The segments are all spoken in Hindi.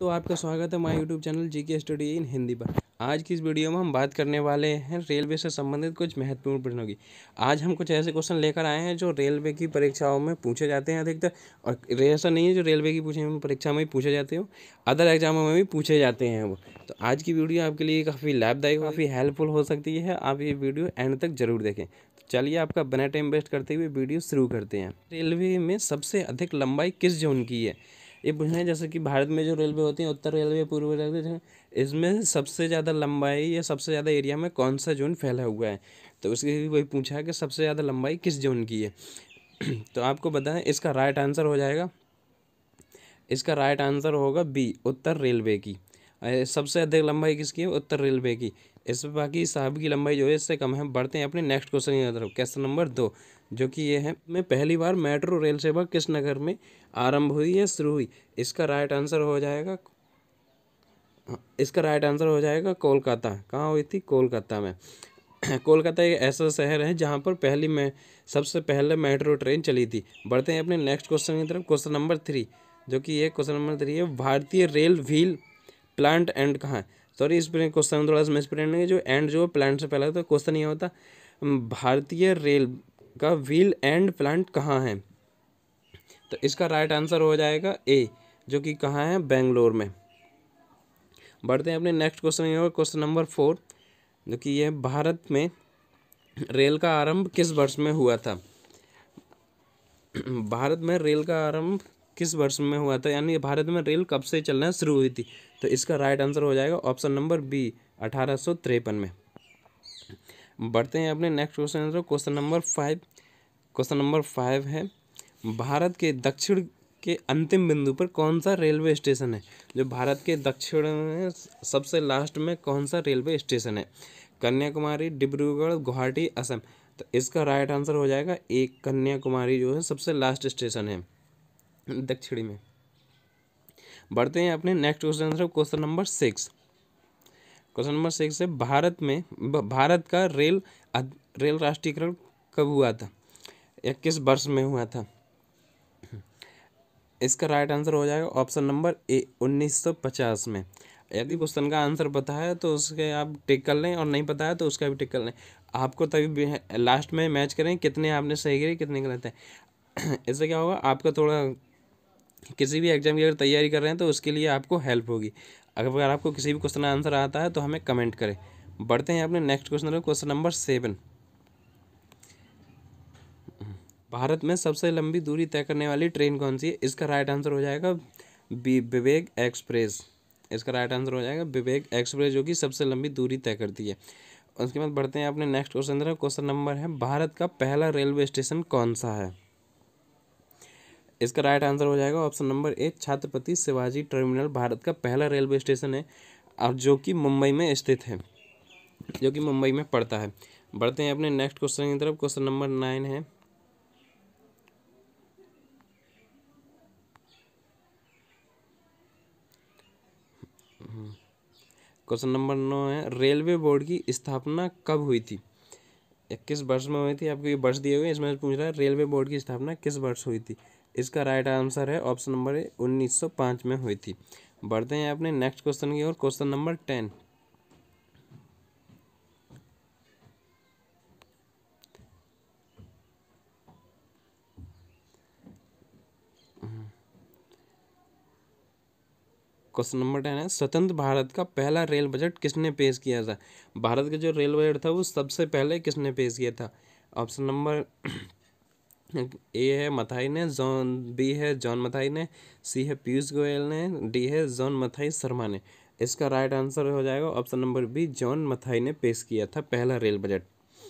तो आपका स्वागत है हमारे YouTube channel GK study in Hindi पर। आज की इस वीडियो में हम बात करने वाले हैं रेलवे से संबंधित कुछ महत्वपूर्ण प्रश्नों की। आज हम कुछ ऐसे क्वेश्चन लेकर आए हैं जो रेलवे की परीक्षाओं में पूछे जाते हैं अधिकतर, और ऐसा नहीं है जो रेलवे की परीक्षा में ही पूछे जाते हो, अदर एग्जामों में भी पूछे जाते हैं वो। तो आज की वीडियो आपके लिए काफ़ी लाभदायक, काफ़ी हेल्पफुल हो सकती है। आप ये वीडियो एंड तक जरूर देखें। तो चलिए आपका बिना टाइम वेस्ट करते हुए वीडियो शुरू करते हैं। रेलवे में सबसे अधिक लंबाई किस जोन की है? ये पूछना है जैसे कि भारत में जो रेलवे होती है, उत्तर रेलवे, पूर्व रेलवे, इसमें सबसे ज़्यादा लंबाई या सबसे ज़्यादा एरिया में कौन सा जोन फैला हुआ है। तो उसके वही पूछा है कि सबसे ज़्यादा लंबाई किस जोन की है। तो आपको बताएं इसका राइट आंसर हो जाएगा, इसका राइट आंसर होगा बी, उत्तर रेलवे की। सबसे अधिक लंबाई किसकी है? उत्तर रेलवे की। इस बाकी साहब की लंबाई जो है इससे कम है। बढ़ते हैं अपने नेक्स्ट क्वेश्चन की तरफ। क्वेश्चन नंबर 2 जो कि ये है, में पहली बार मेट्रो रेल सेवा किस नगर में आरंभ हुई या शुरू हुई? इसका राइट आंसर हो जाएगा, इसका राइट आंसर हो जाएगा कोलकाता। कहाँ हुई थी? कोलकाता में। कोलकाता एक ऐसा शहर है जहाँ पर सबसे पहले मेट्रो ट्रेन चली थी। बढ़ते हैं अपने नेक्स्ट क्वेश्चन की तरफ। क्वेश्चन नंबर 3 जो कि ये क्वेश्चन नंबर 3 है, भारतीय रेल व्हील प्लांट एंड कहाँ है? सॉरी, इस क्वेश्चन थोड़ा सा मिसप्रिंट है। जो एंड जो प्लांट से पहले तो क्वेश्चन ये होता, भारतीय रेल का व्हील एंड प्लांट कहाँ है? तो इसका राइट आंसर हो जाएगा ए, जो कि कहाँ है? बेंगलोर में। बढ़ते हैं अपने नेक्स्ट क्वेश्चन की ओर। क्वेश्चन नंबर 4 जो कि ये, भारत में रेल का आरंभ किस वर्ष में हुआ था? भारत में रेल का आरंभ किस वर्ष में हुआ था, यानी भारत में रेल कब से चलना शुरू हुई थी? तो इसका राइट आंसर हो जाएगा ऑप्शन नंबर बी, 1853 में। बढ़ते हैं अपने next question. Question number 5, question number 5 है, भारत के दक्षिण के अंतिम बिंदु पर कौन सा रेलवे स्टेशन है? जो भारत के दक्षिण में सबसे लास्ट में कौन सा रेलवे स्टेशन है? कन्याकुमारी, डिब्रूगढ़, गुवाहाटी, असम। तो इसका राइट आंसर हो जाएगा एक, कन्याकुमारी जो है सबसे लास्ट स्टेशन है दक्षिणी में। बढ़ते हैं अपने next question. Question number 6, question number 6 है, भारत का रेल राष्ट्रीयकरण कब हुआ था या किस वर्ष में हुआ था? इसका राइट आंसर हो जाएगा ऑप्शन नंबर ए, 1950 में। यदि क्वेश्चन का आंसर पता है तो उसके आप टिक कर लें, और नहीं पता है तो उसका भी टिक कर लें। आपको तभी लास्ट में मैच करें कितने आपने सही करे कितने गलत है। इससे क्या होगा, आपका थोड़ा किसी भी एग्जाम की अगर तैयारी कर रहे हैं तो उसके लिए आपको हेल्प होगी। अगर आपको किसी भी क्वेश्चन का आंसर आता है तो हमें कमेंट करें। बढ़ते हैं अपने next question, question number 7, Bharat में सबसे लंबी दूरी तय करने वाली ट्रेन कौन सी है? इसका राइट आंसर हो जाएगा बी, विवेक एक्सप्रेस। इसका राइट आंसर हो जाएगा विवेक एक्सप्रेस, जो कि सबसे लंबी दूरी तय करती है। उसके बाद बढ़ते हैं अपने नेक्स्ट क्वेश्चन। क्वेश्चन नंबर है, भारत का पहला रेलवे स्टेशन कौन सा है? इसका राइट आंसर हो जाएगा option number A, Chhatrapati Shivaji terminal Bharat का पहला रेलवे स्टेशन है, और जो कि मुंबई में स्थित है, जो कि मुंबई में पड़ता है। बढ़ते हैं अपने नेक्स्ट क्वेश्चन की तरफ। क्वेश्चन नंबर 9 है, क्वेश्चन नंबर 9 है, रेलवे बोर्ड की स्थापना कब हुई थी? किस वर्ष में हुई थी? आपको ये वर्ष दिए हुए, इसमें पूछ रहा है रेलवे बोर्ड की स्थापना किस वर्ष हुई थी। इसका राइट आंसर है ऑप्शन नंबर ए, 1905 में हुई थी। बढ़ते हैं अपने नेक्स्ट क्वेश्चन की ओर। क्वेश्चन नंबर 10, क्वेश्चन नंबर 10 है, स्वतंत्र भारत का पहला रेल बजट किसने पेश किया था? भारत का जो रेल बजट था वो सबसे पहले किसने पेश किया था? ऑप्शन नंबर ए है मथाई ने, बी है जॉन मथाई ने, सी है पीयूष गोयल ने, डी है जॉन मथाई शर्मा ने। इसका राइट आंसर हो जाएगा option number B, John Mathai ने पेश किया था पहला रेल बजट।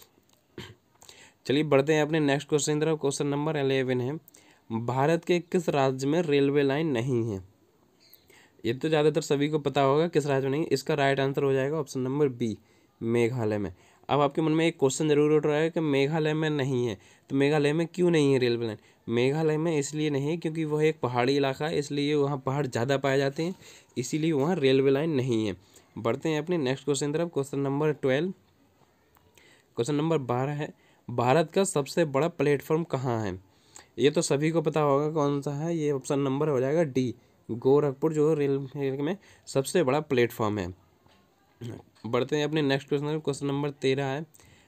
चलिए बढ़ते हैं अपने नेक्स्ट क्वेश्चन तरफ। क्वेश्चन नंबर 11 है, भारत के किस राज्य में रेलवे लाइन नहीं है? ये तो ज़्यादातर सभी को पता होगा किस राज्य में नहीं। इसका राइट आंसर हो जाएगा ऑप्शन नंबर बी, मेघालय में। अब आपके मन में एक क्वेश्चन जरूर उठ रहा है कि मेघालय में नहीं है, तो मेघालय में क्यों नहीं है रेलवे लाइन? मेघालय में इसलिए नहीं है क्योंकि वह एक पहाड़ी इलाका है, इसलिए वहाँ पहाड़ ज़्यादा पाए जाते हैं, इसीलिए वहाँ रेलवे लाइन नहीं है। बढ़ते हैं अपने नेक्स्ट क्वेश्चन तरफ। क्वेश्चन नंबर 12, क्वेश्चन नंबर 12 है, भारत का सबसे बड़ा प्लेटफॉर्म कहाँ है? ये तो सभी को पता होगा कौन सा है, ये ऑप्शन नंबर हो जाएगा डी, गोरखपुर जो रेलवे में सबसे बड़ा प्लेटफॉर्म है। बढ़ते हैं अपने नेक्स्ट क्वेश्चन। क्वेश्चन नंबर 13 है,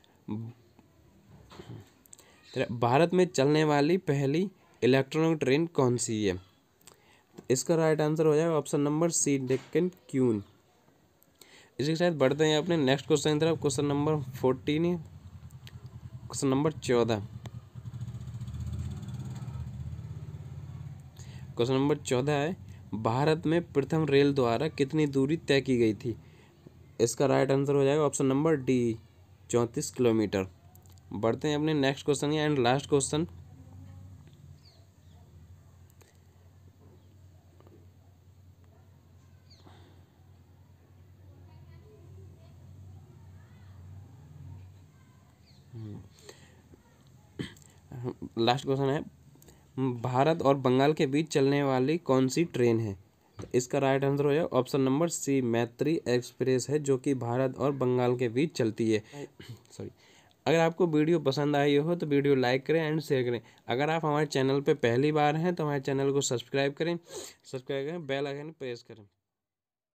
भारत में चलने वाली पहली इलेक्ट्रॉनिक ट्रेन कौन सी है? इसका राइट आंसर हो जाएगा option number C, Deccan queen. इसी के साथ बढ़ते हैं अपने नेक्स्ट क्वेश्चन की तरफ। Question number 14, question number 14। Question number 14 है, भारत में प्रथम रेल द्वारा कितनी दूरी तय की गई थी? इसका राइट आंसर हो जाएगा ऑप्शन नंबर डी, 34 किलोमीटर। बढ़ते हैं अपने next question and last question. Last question है, भारत और बंगाल के बीच चलने वाली कौन सी ट्रेन है? तो इसका राइट आंसर हो जाएगा ऑप्शन नंबर सी, मैत्री एक्सप्रेस है, जो कि भारत और बंगाल के बीच चलती है। सॉरी। अगर आपको वीडियो पसंद आई हो तो वीडियो लाइक करें एंड शेयर करें। अगर आप हमारे चैनल पे पहली बार हैं तो हमारे चैनल को सब्सक्राइब करें, बेल आइकन प्रेस करें।